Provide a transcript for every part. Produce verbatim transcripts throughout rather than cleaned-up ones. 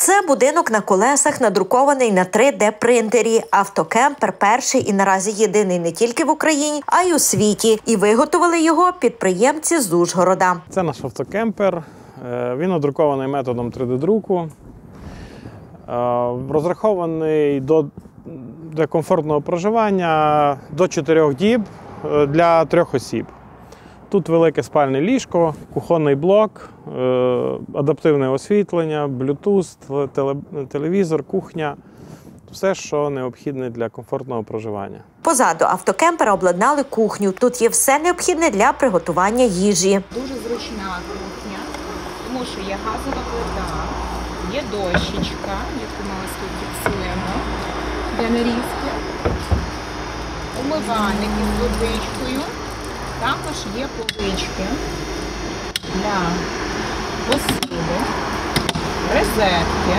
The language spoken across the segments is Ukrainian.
Це будинок на колесах, надрукований на три де принтері. Автокемпер перший і наразі єдиний не тільки в Україні, а й у світі. І виготовили його підприємці з Ужгорода. Це наш автокемпер. Він надрукований методом три де друку. Розрахований до для комфортного проживання до чотирьох діб для трьох осіб. Тут велике спальне ліжко, кухонний блок, адаптивне освітлення, блютуз, телевізор, кухня. Все, що необхідне для комфортного проживання. Позаду автокемпера обладнали кухню. Тут є все необхідне для приготування їжі. Дуже зручна кухня, тому що є газова плита, є дощечка, яку ми ось тут фіксуємо для нарізки, умивальник із водичкою, також є полички для посуду, розетки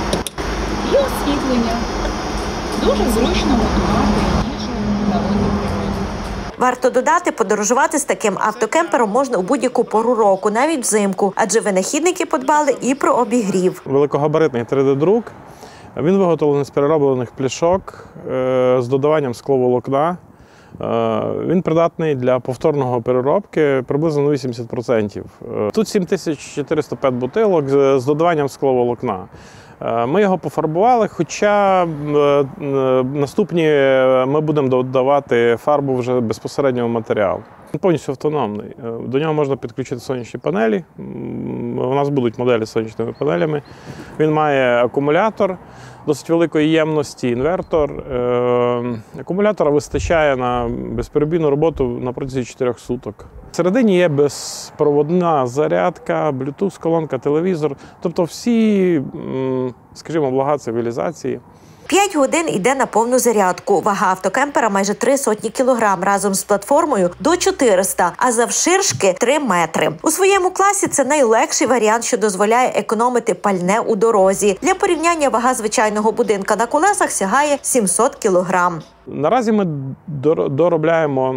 і освітлення. Дуже зручно готувати їжу на водній природі. Варто додати, подорожувати з таким автокемпером можна у будь-яку пору року, навіть взимку, адже винахідники подбали і про обігрів. Великогабаритний три де друк. Він виготовлений з перероблених пляшок з додаванням скловолокна. Він придатний для повторного переробки приблизно на вісімдесят відсотків. Тут сім тисяч чотириста п'ять бутилок з додаванням скловолокна. Ми його пофарбували, хоча наступні ми будемо додавати фарбу вже безпосередньо в матеріал. Він повністю автономний. До нього можна підключити сонячні панелі. У нас будуть моделі з сонячними панелями. Він має акумулятор досить великої ємності, інвертор. Акумулятора вистачає на безперебійну роботу на протязі чотирьох суток. Всередині є безпроводна зарядка, блютуз-колонка, телевізор. Тобто всі, скажімо, блага цивілізації. П'ять годин йде на повну зарядку. Вага автокемпера майже три сотні кілограм, разом з платформою до чотириста, а завширшки три метри. У своєму класі це найлегший варіант, що дозволяє економити пальне у дорозі. Для порівняння вага звичайного будинка на колесах сягає сімсот кілограм. Наразі ми доробляємо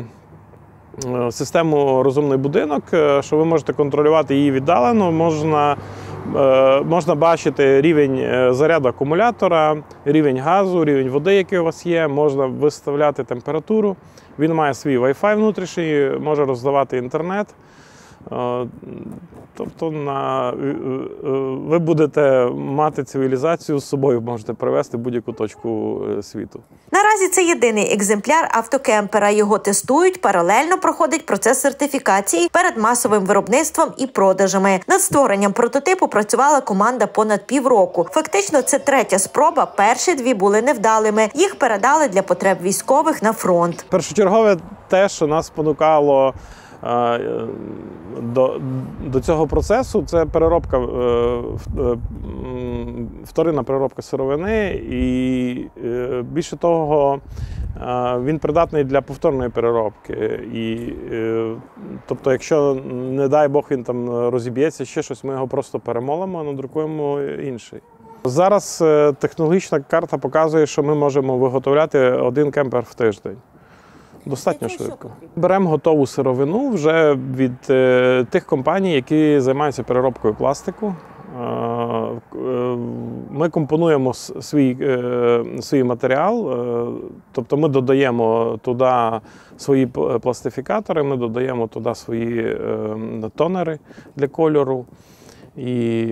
систему «Розумний будинок», що ви можете контролювати її віддалено, можна Можна бачити рівень заряду акумулятора, рівень газу, рівень води, який у вас є, можна виставляти температуру. Він має свій Wi-Fi внутрішній, може роздавати інтернет. Тобто на, ви будете мати цивілізацію з собою, можете привезти в будь-яку точку світу. Наразі це єдиний екземпляр автокемпера. Його тестують, паралельно проходить процес сертифікації перед масовим виробництвом і продажами. Над створенням прототипу працювала команда понад півроку. Фактично, це третя спроба, перші дві були невдалими. Їх передали для потреб військових на фронт. Першочергове те, що нас спонукало До, до цього процесу, це переробка, вторинна переробка сировини, і більше того, він придатний для повторної переробки. І, тобто, якщо, не дай Бог, він там розіб'ється, ще щось, ми його просто перемолимо, а надрукуємо інший. Зараз технологічна карта показує, що ми можемо виготовляти один кемпер в тиждень. Достатньо швидко. Беремо готову сировину вже від е, тих компаній, які займаються переробкою пластику. Е, е, ми компонуємо свій, е, свій матеріал, е, тобто ми додаємо туди свої пластифікатори, ми додаємо туди свої е, тонери для кольору. І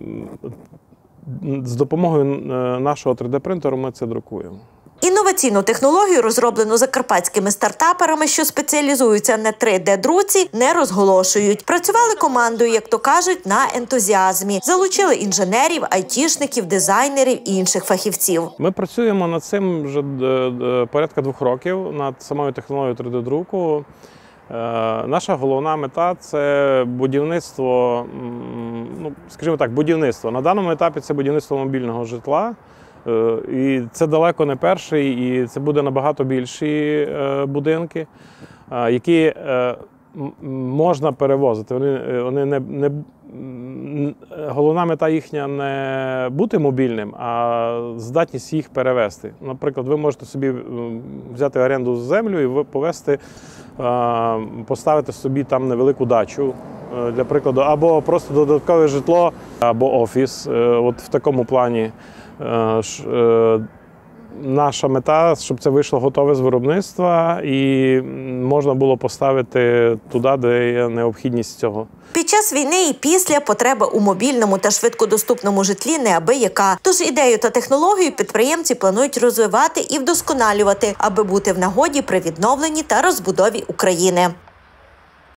з допомогою нашого три де принтеру ми це друкуємо. Інноваційну технологію, розроблену закарпатськими стартаперами, що спеціалізуються на три де друці, не розголошують. Працювали командою, як то кажуть, на ентузіазмі. Залучили інженерів, айтішників, дизайнерів і інших фахівців. Ми працюємо над цим вже порядка двох років, над самою технологією три де друку. Наша головна мета – це будівництво, ну, скажімо так, будівництво. На даному етапі це будівництво мобільного житла. І це далеко не перший, і це буде набагато більші будинки, які можна перевозити. Вони, вони не, не, головна мета їхня не бути мобільним, а здатність їх перевезти. Наприклад, ви можете собі взяти оренду землю і повезти, поставити собі там невелику дачу е, для прикладу, або просто додаткове житло, або офіс. Е, От в такому плані е, ш- е, наша мета, щоб це вийшло готове з виробництва і можна було поставити туди, де є необхідність цього. Під час війни і після потреба у мобільному та швидкодоступному житлі неабияка. Тож ідею та технологію підприємці планують розвивати і вдосконалювати, аби бути в нагоді при відновленні та розбудові України.